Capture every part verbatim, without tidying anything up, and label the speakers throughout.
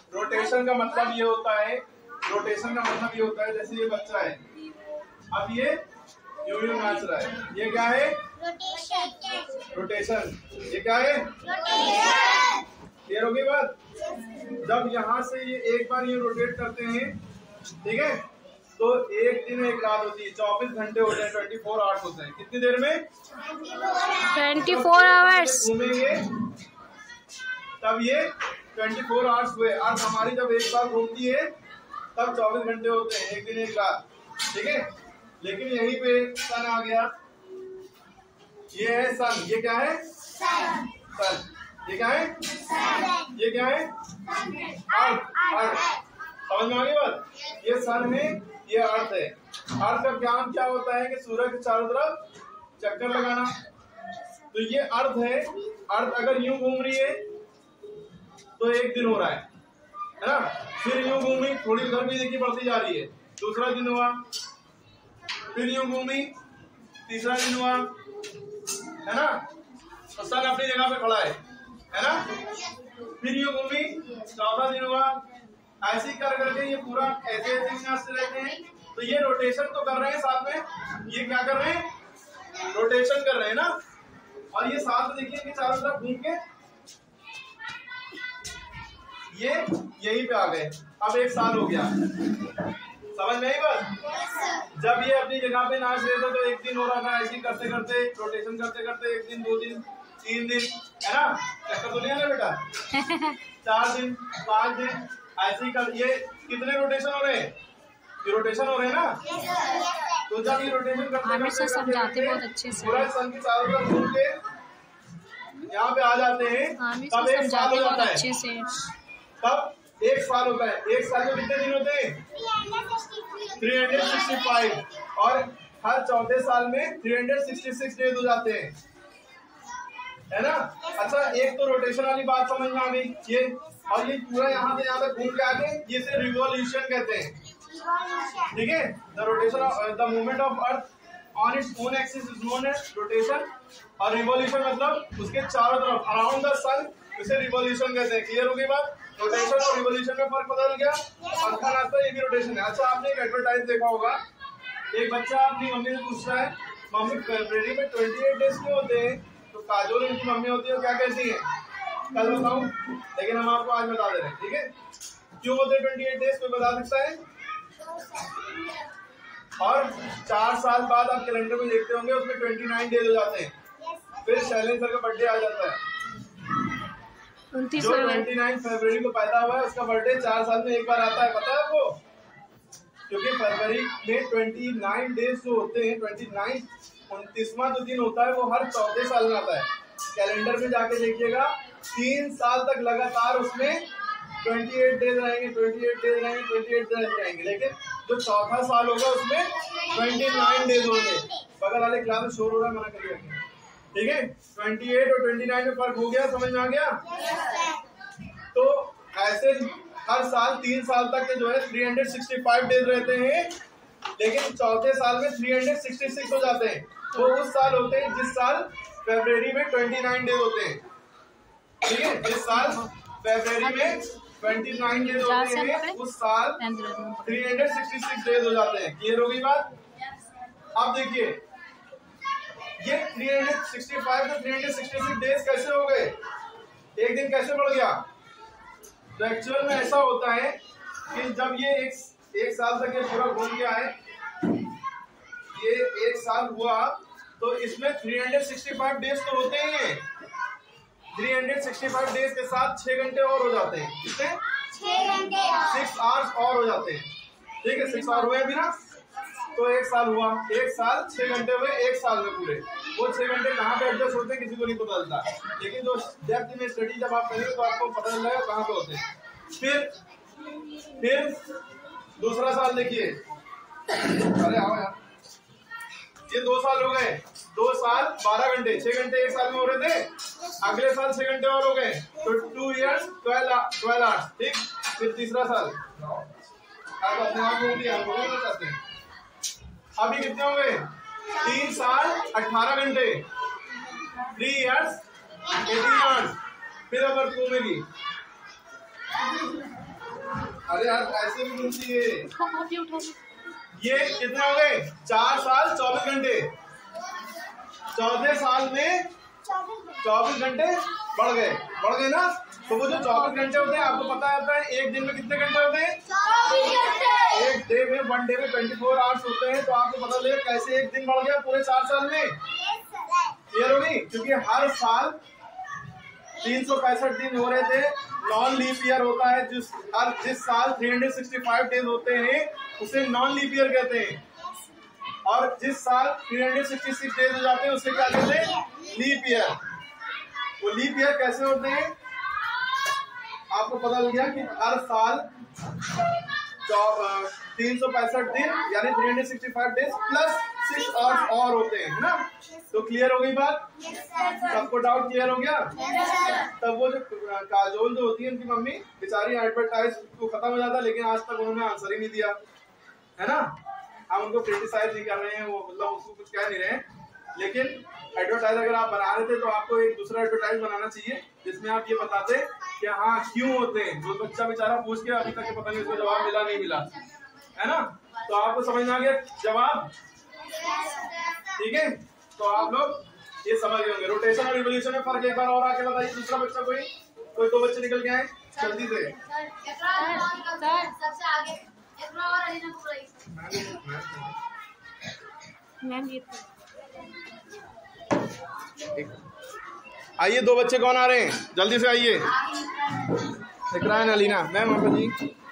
Speaker 1: Rotation का मतलब ये होता है, रोटेशन का मतलब ये होता है जैसे ये बच्चा है, अब ये यूं यूं नाच रहा है, ये क्या है? रोटेशन। रोटेशन ये क्या है? रोटेशन। क्लियर होगी बात? जब यहाँ से ये एक बार ये रोटेट करते हैं, ठीक है, तो एक दिन एक रात होती है, चौबीस घंटे होते हैं, ट्वेंटी फोर आवर्स होते हैं। कितनी देर में?
Speaker 2: ट्वेंटी फोर आवर्स
Speaker 1: घूमेंगे तब ये ट्वेंटी फोर आवर्स हुए। अर्थ हमारी जब एक बार घूमती है तब चौबीस घंटे होते हैं, एक दिन एक रात, ठीक है। लेकिन यहीं पे सन आ गया, ये है सन, ये क्या है? सन। सन ये क्या है? सन। ये क्या है? अर्थ। अर्थ समझ में आ गई बात? ये सन है, ये अर्थ है। अर्थ का काम क्या होता है कि सूरज के चारों तरफ चक्कर लगाना, तो ये अर्थ है। अर्थ अगर यूं घूम रही है तो एक दिन हो रहा है, है ना। फिर यूं घूमी, थोड़ी उधर भी देखिए बढ़ती जा रही है, दूसरा दिन हुआ, फिर यूं घूमी, तीसरा दिन हुआ, है ना। तो सन अपनी जगह पे खड़ा है, है ना। फिर यूं घूमी, चौथा दिन हुआ, ऐसे ही कर करके ये पूरा ऐसे ऐसे रहते हैं। तो ये रोटेशन तो कर रहे हैं साथ में, ये क्या कर रहे हैं? रोटेशन कर रहे हैं ना। और ये साथ में देखिए कि चारों तरफ घूम के ये यहीं पे आ गए। अब एक साल हो गया, समझ में आई बात? जब ये अपनी जगह पे नाच रहे थे तो एक दिन हो रहा था, ऐसे ही करते करते रोटेशन करते करते एक दिन, दो दिन, तीन दिन, है ना। चक्कर तो नहीं है ना बेटा? चार दिन, पांच दिन, ऐसे ही कर। ये कितने रोटेशन हो रहे हैं? ये रोटेशन हो रहे हैं ना। तो जब ये रोटेशन करते करते समझाते बहुत अच्छे से, पूरा सन की चारों तरफ घूम के यहाँ पे आ जाते हैं, तब एक साल हो जाता है। तब एक साल होता है। एक साल में कितने दिन होते हैं? तीन सौ पैंसठ। और हर चौथे साल में तीन सौ छियासठ डेज हो जाते हैं, है ना। अच्छा, एक तो रोटेशन वाली बात समझ में आ गई ये। और ये पूरा यहाँ से यहाँ तक घूम के आगे, ये से रिवॉल्यूशन कहते हैं, ठीक है। The rotation of the movement of earth on its own axis is known as rotation. और रिवॉल्यूशन मतलब उसके चारों तरफ अराउंड द सन, उसे रिवॉल्यूशन कहते हैं। क्लियर हो गई बात? रोटेशन और रिवॉल्यूशन में फर्क पता चल गया। पंखा नाचता है, ये भी रोटेशन है। अच्छा, आपने एक एडवर्टाइज देखा होगा, एक बच्चा अपनी मम्मी से पूछ रहा है, मम्मी फरवरी में अट्ठाईस डेज क्यों होते हैं? तो काजोल उनकी मम्मी होती है, क्या कहती है? कल बताऊं, लेकिन हम आपको आज बता दे रहे हैं, ठीक है। क्यों होते हैं अट्ठाईस डेज, कोई बता सकता है? और चार साल बाद आप कैलेंडर में देखते होंगे उसमें उनतीस डेज हो जाते हैं। फिर शैलेंद्र सर का बर्थडे आ जाता है, जो उनतीस फरवरी को पैदा हुआ है, उसका बर्थडे चार साल में एक बार आता है। पता है आपको? क्योंकि फरवरी में उनतीस डेज जो होते हैं, उनतीस उनतीसवां जो दिन होता है वो हर चौथे साल में आता है। कैलेंडर में जाके देखिएगा, तीन साल तक लगातार उसमें अट्ठाईस डेज रहेंगे, अट्ठाईस डेज रहेंगे, अट्ठाईस डेज रहेंगे। लेकिन जो चौथा साल होगा उसमें उनतीस डेज होंगे। बगल वाले क्लास में शोर हो रहा है, मना करिए, ठीक है। अट्ठाईस और उनतीस में फर्क हो गया, समझ में आ गया? तो ऐसे हर साल तीन साल तक के जो है तीन सौ पैंसठ डेज रहते हैं, लेकिन चौथे साल में तीन सौ छियासठ हो जाते हैं। वो उस साल होते हैं जिस साल फरवरी में उनतीस डेज होते हैं, ठीक है। जिस साल फरवरी में उनतीस डेज होते हैं उस साल तीन सौ छियासठ डेज हो जाते हैं। क्लियर हो गई बात? अब देखिए, ये तीन सौ पैंसठ तो तीन सौ छियासठ डेज कैसे हो गए? एक दिन कैसे बढ़ गया? तो एक्चुअल में ऐसा होता है कि जब ये एक एक साल तक ये पूरा घूम के आए, ये एक साल हुआ, तो इसमें तीन सौ पैंसठ डेज तो होते ही हैं। तीन सौ पैंसठ डेज के साथ छह घंटे और हो जाते हैं। कितने? छह घंटे, सिक्स आवर्स और हो जाते हैं, ठीक है। सिक्स आवर हुए अभी ना, तो एक साल हुआ, एक साल छह घंटे हुए एक साल में पूरे। वो छह घंटे कहाँ पे एडजस्ट होते हैं किसी को नहीं पता चलता, लेकिन जो डेप्थ में स्टडी जब आप करेंगे तो आपको पता चल जाएगा कहाँ पे होते हैं। फिर फिर दूसरा साल देखिए, अरे आओ यार, ये दो साल हो गए, दो साल बारह घंटे, छह घंटे एक साल में हो रहे थे। अगले साल छह घंटे और हो गए, तो two years twelve twelve hours, ठीक। फिर तीसरा साल आप अपने आप को दिया चाहते हैं। अभी कितने हो गए? तीन साल अठारह घंटे, थ्री इयर्स एटीन आवर्स। फिर अगर घूमेगी अरे यार ऐसे भी घूमती है। ये कितने हो गए? चार साल चौबीस घंटे। चौथे साल में चौबीस घंटे बढ़ गए, बढ़ गए ना। तो वो जो चौबीस घंटे होते हैं आपको पता होता है एक दिन में कितने घंटे होते हैं? चौबीस घंटे। एक डे में, वन डे में ट्वेंटी फोर आवर्स होते हैं। तो आपको पता लगे कैसे एक दिन बढ़ गया पूरे चार साल में। क्लियर होगी? क्योंकि हर साल तीन सौ पैंसठ दिन हो रहे थे। नॉन लीप ईयर होता है जिस हर जिस साल तीन सौ पैंसठ डेज होते हैं उसे नॉन लीप ईयर कहते हैं। और जिस साल तीन सौ छियासठ डेज हो जाते हैं उसे क्या कहते हैं? Leap year. वो लीप ईयर कैसे होते हैं आपको पता लग गया कि हर साल तीन सौ पैंसठ दिन यानी तीन सौ पैंसठ डेज प्लस सिक्स आवर्स और होते हैं ना। तो क्लियर हो गई बात? सबको डाउट क्लियर हो गया? तब वो जो काजोल जो होती है उनकी मम्मी बेचारी एडवर्टाइज को खत्म हो जाता लेकिन आज तक उन्होंने आंसर ही नहीं दिया है ना। हम उनको क्रिटिसाइज नहीं कर रहे हैं, वो मतलब उसको कुछ कह नहीं रहे हैं। लेकिन एडवर्टाइज अगर आप बना रहे थे तो आपको एक दूसरा एडवर्टाइज बनाना चाहिए जिसमें आप ये बताते कि हाँ क्यों होते हैं। जो बच्चा बेचारा पूछ के अभी तक पता नहीं उसको जवाब मिला नहीं मिला है ना। तो आपको समझ में आ गया जवाब? ठीक है, तो आप लोग ये समझ गए होंगे। रोटेशन और रिवोल्यूशन में फर्क एक बार और आके बताइए। दूसरा बच्चा कोई कोई दो बच्चे निकल के आए जल्दी से। सबसे आगे आइए दो बच्चे कौन आ रहे हैं जल्दी से आइए। इकरान अलीना मैम आपा जी।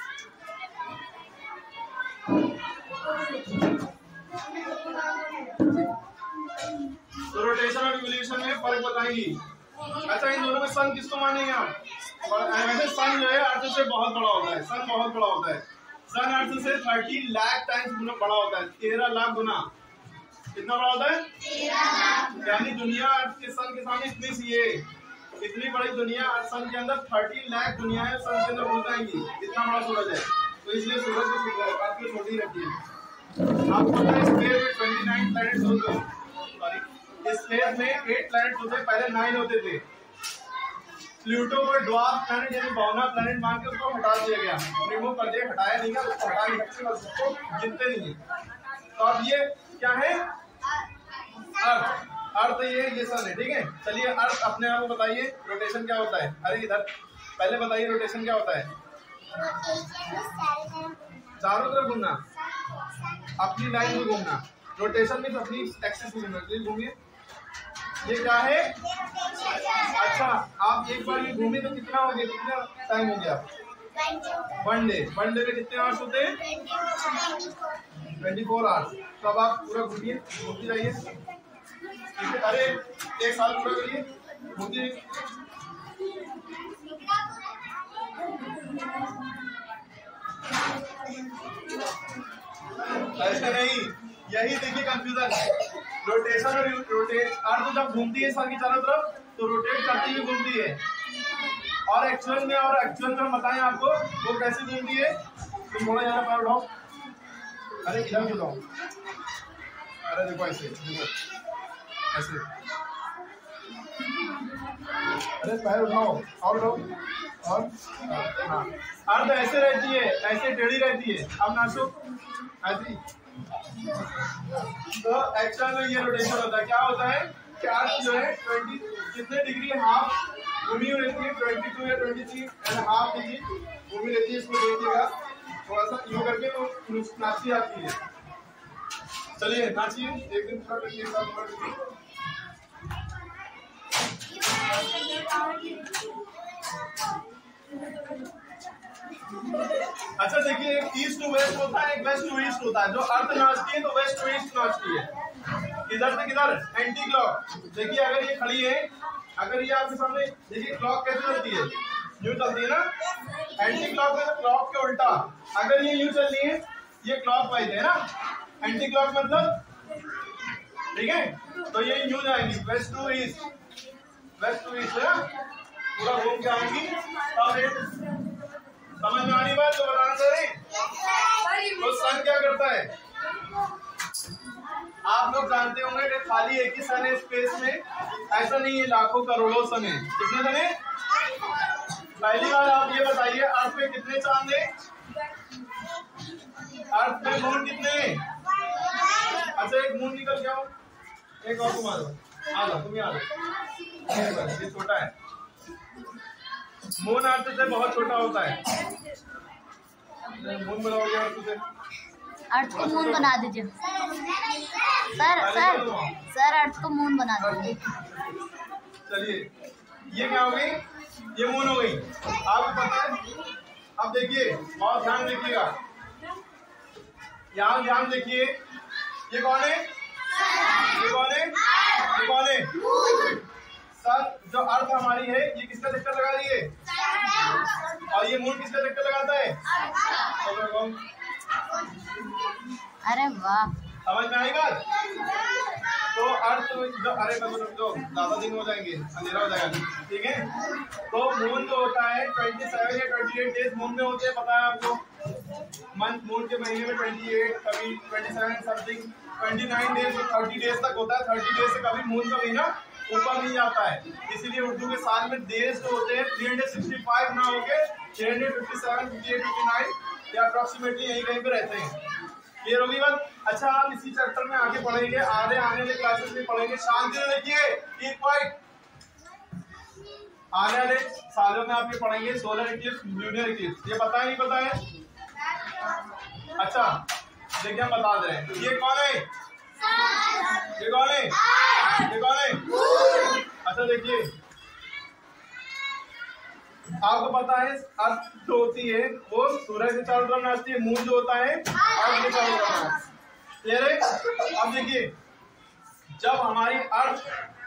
Speaker 1: तो रोटेशन और रिवोल्यूशन में फर्क बताएंगी। अच्छा इन दोनों में सन किसको मानेंगे आप? वैसे सन जो है अर्थ से बहुत बड़ा होता है। सन बहुत बड़ा होता है। सन अर्थ से थर्टी लाख टाइम्स गुना बड़ा होता है। तेरह लाख गुना। कितना बड़ा होता है? यानी दुनिया अर्थ के सन के सामने इतनी सी है। इतनी बड़ी दुनिया सन के अंदर थर्टी लाख दुनिया है सन के अंदर घूम जाएंगी। इतना बड़ा सूरज है तो इसलिए सूरज को छोटी रखी है। आपको पता है स्पेस में ट्वेंटी नाइन प्लैनेट्स होते हैं। सॉरी स्पेस में एट प्लैनेट्स होते हैं, पहले नाइन होते थे। प्लूटो को ड्वार्फ प्लैनेट यानी बौना प्लैनेट मान के उसको हटा दिया गया, रिमूव कर दिया। हटाया नहीं गया, उसको हटा नहीं सकते, उसको गिनते नहीं है। तो अब ये क्या है? अर्थ। अर्थ ये ये सन है। ठीक है, चलिए अर्थ अपने आप को बताइए रोटेशन क्या होता है। अरे इधर पहले बताइए रोटेशन क्या होता है? चारों तरफ घूमना, अपनी लाइन में घूमना। रोटेशन में अपनी एक्सिस में घूमना। घूमिए। ये क्या है? अच्छा आप एक बार ये घूमे तो कितना हो गया? कितना टाइम हो गया? One day. वन डे में कितने आवर्स होते हैं? Twenty four hours. तो अब आप पूरा घूमिए, घूमती जाइए। ठीक है, अरे एक साल पूरा करिए, घूमती। ऐसे नहीं, यही देखिए कंफ्यूजन। रोटेशन और रोटेट अर्थ जब घूमती है सन की चारों तरफ तो रोटेट करती हुई घूमती है। और एक्चुअल में और एक्चुअल में हम बताएं आपको वो कैसे घूमती है। तुम थोड़ा ज्यादा पैर उठाओ। अरे इधर क्यों उठाओ? अरे देखो ऐसे, देखो ऐसे। अरे पैर उठाओ और उठाओ और हाँ। अर्थ ऐसे रहती है, ऐसे टेढ़ी रहती है। अब नाचो ऐसी। तो एक्चुअल में ये रोटेशन होता है। क्या होता है कि अर्थ जो है ट्वेंटी कितने डिग्री हाफ घूमी हुई रहती है? ट्वेंटी टू या twenty three and half degree घूमी रहती है। इसको देखिएगा थोड़ा सा यूं करके तो नाची आती है। चलिए नाचिए एक दिन थोड़ा करके साथ थोड़ा। अच्छा देखिए एक ईस्ट टू वेस्ट होता है, एक वेस्ट टू ईस्ट होता है। जो अर्थ नाचती है तो वेस्ट टू ईस्ट नाचती है। किधर से किधर? Anti clock. देखिए अगर ये खड़ी है, अगर ये आपके सामने देखिए क्लॉक कैसे चलती है? यूं चलती है ना। एंटी क्लॉक में क्लॉक के उल्टा। अगर ये यूं चल रही है ये क्लॉक वाइज है ना। एंटी क्लॉक मतलब ठीक है, तो ये यूं जाएंगी west to east. West to east है ना, पूरा घूम के आएंगी। समझ में आनी बात तो बताना चाहिए। तो सन क्या करता है? आप लोग जानते होंगे कि खाली एक ही सन है स्पेस में। ऐसा नहीं है, लाखों करोड़ों सन है। कितने सन है? पहली बार आप ये बताइए अर्थ पे कितने चांद है? अर्थ में मून कितने? अच्छा एक मून निकल गया, एक और तुम आ जाओ, आ जाओ तुम, आ जाओ, ये छोटा है। मून अर्थ से बहुत छोटा होता है। मून बनाओगे अर्थ से?
Speaker 3: अर्थ को मून बना दीजिए सर। सर सर अर्थ को मून बना दीजिए।
Speaker 1: चलिए ये क्या हो गई? ये मून हो गई। आपको पता है? अब देखिए बहुत ध्यान देखिएगा, यहाँ ध्यान देखिए, ये कौन है? ये कौन है? ये कौन है? सर जो अर्थ हमारी है ये किसका चक्कर लगा रही है? और ये मून किसका चक्कर लगाता है?
Speaker 3: अरे वाह,
Speaker 1: समझ में आई बात? तो अर्थ जो, अरे जो ज्यादा दिन हो जाएंगे, अंधेरा हो जाएगा, ठीक है? तो मून जो होता है सत्ताईस या अट्ठाईस डेज मून में होते हैं, पता है आपको? मंथ मून के महीने में अट्ठाईस, कभी सत्ताईस समथिंग, उनतीस डेज से तीस डेज तक होता है। तीस डेज से कभी मून का महीना ऊपर नहीं जाता है, इसीलिए उर्दू के साल में डेज जो होते हैं तीन सौ पैंसठ ना होके तीन सौ सत्तावन, अट्ठावन, उनसठ या अप्रोक्सीमेटली यहीं कहीं पे रहते हैं। क्लियर होगी बात? अच्छा आप इसी चैप्टर में आगे पढ़ेंगे, आगे आने वाले क्लासेस में पढ़ेंगे। शांति से देखिए, कीप क्वाइट। आने वाले सालों में आप ये पढ़ेंगे सोलर इक्लिप्स, ल्यूनर इक्लिप्स। ये पता है नहीं पता है? अच्छा देखिए हम बता दे रहे हैं। ये कौन है? ये कौन है? ये कौन है? अच्छा देखिए आपको पता है अर्थ जो होती है वो सूरज के चारों तरफ नाचती है, मून जो होता है अर्थ के चारों तरफ। क्लियर है? अब देखिए जब हमारी अर्थ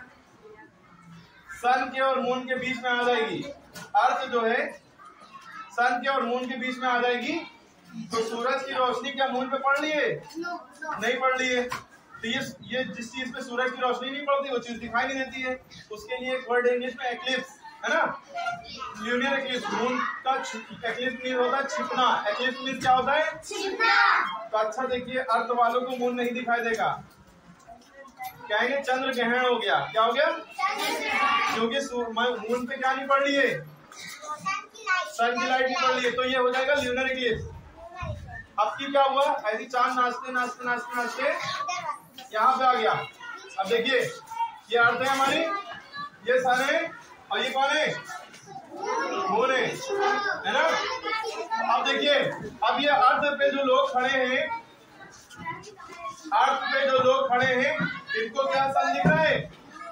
Speaker 1: सन के और मून के बीच में आ जाएगी, अर्थ जो है सन के और मून के बीच में आ जाएगी, तो सूरज की रोशनी क्या मून पे पड़ रही है? नहीं पड़ रही है। तो ये ये जिस चीज पे सूरज की रोशनी नहीं पड़ती वो चीज दिखाई नहीं देती है, उसके लिए एक वर्ड है इंग्लिश में एक्लिप्स, है ना? ल्यूनर एक्लिप्स, मून का एक्लिप्स मीन होता है छिपना। एक्लिप्स मीन क्या होता है? छिपना। तो अच्छा देखिए अर्थ वालों को मून नहीं दिखाई देगा, कहेंगे चंद्र ग्रहण हो गया। क्या हो गया? क्योंकि मून पे क्या नहीं पड़ रही है? सन की लाइट नहीं पड़ रही है, तो ये हो जाएगा ल्यूनर एक्लिप्स। अब की क्या हुआ? ऐसी चांद नाचते नाचते नाचते नाचते यहाँ पे आ गया। अब देखिए ये अर्थ है हमारी, ये सन है, और ये कौन है? मून है, है ना? अब देखिए अब ये अर्थ पे जो लोग खड़े हैं, अर्थ पे जो लोग खड़े हैं इनको क्या सन दिख रहा है?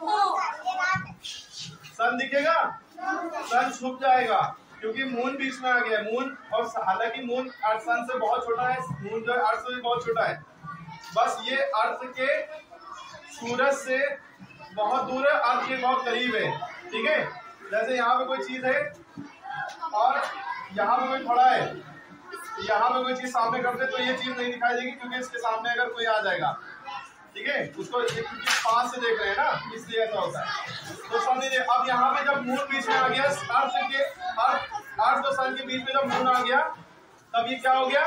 Speaker 1: सन दिखेगा? सन छुप जाएगा क्योंकि मून बीच में आ गया। मून, और हालांकि मून अर्थ सन से बहुत छोटा है, मून जो है अर्थ से बहुत छोटा है, बस ये अर्थ के सूरज से बहुत दूर है, अर्थ के बहुत करीब है, ठीक है? जैसे यहाँ पे कोई चीज है और यहाँ पे कोई खड़ा है, यहाँ पे कोई चीज सामने करते तो ये चीज नहीं दिखाई देगी क्योंकि इसके सामने अगर कोई आ जाएगा, ठीक है? उसको क्योंकि पास से देख रहे हैं ना, इसलिए ऐसा होता है। तो समझिए अब यहाँ पे जब मून बीच में आ गया, अर्थ के अर्थ अर्थ और सन के बीच में जब मून आ गया, तब ये क्या हो गया?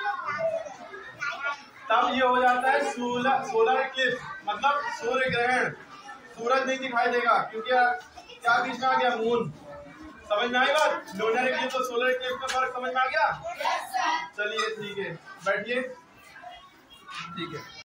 Speaker 1: तब ये हो जाता है सोलर सोलर इक्लिप्स, मतलब सूर्य ग्रहण। सूरज नहीं दिखाई देगा क्योंकि क्या बीच में आ गया? मून। समझ में आई बात? लूनर इक्लिप्स और सोलर इक्लिप्स का फर्क समझ में आ गया? चलिए ठीक है, बैठिए, ठीक है।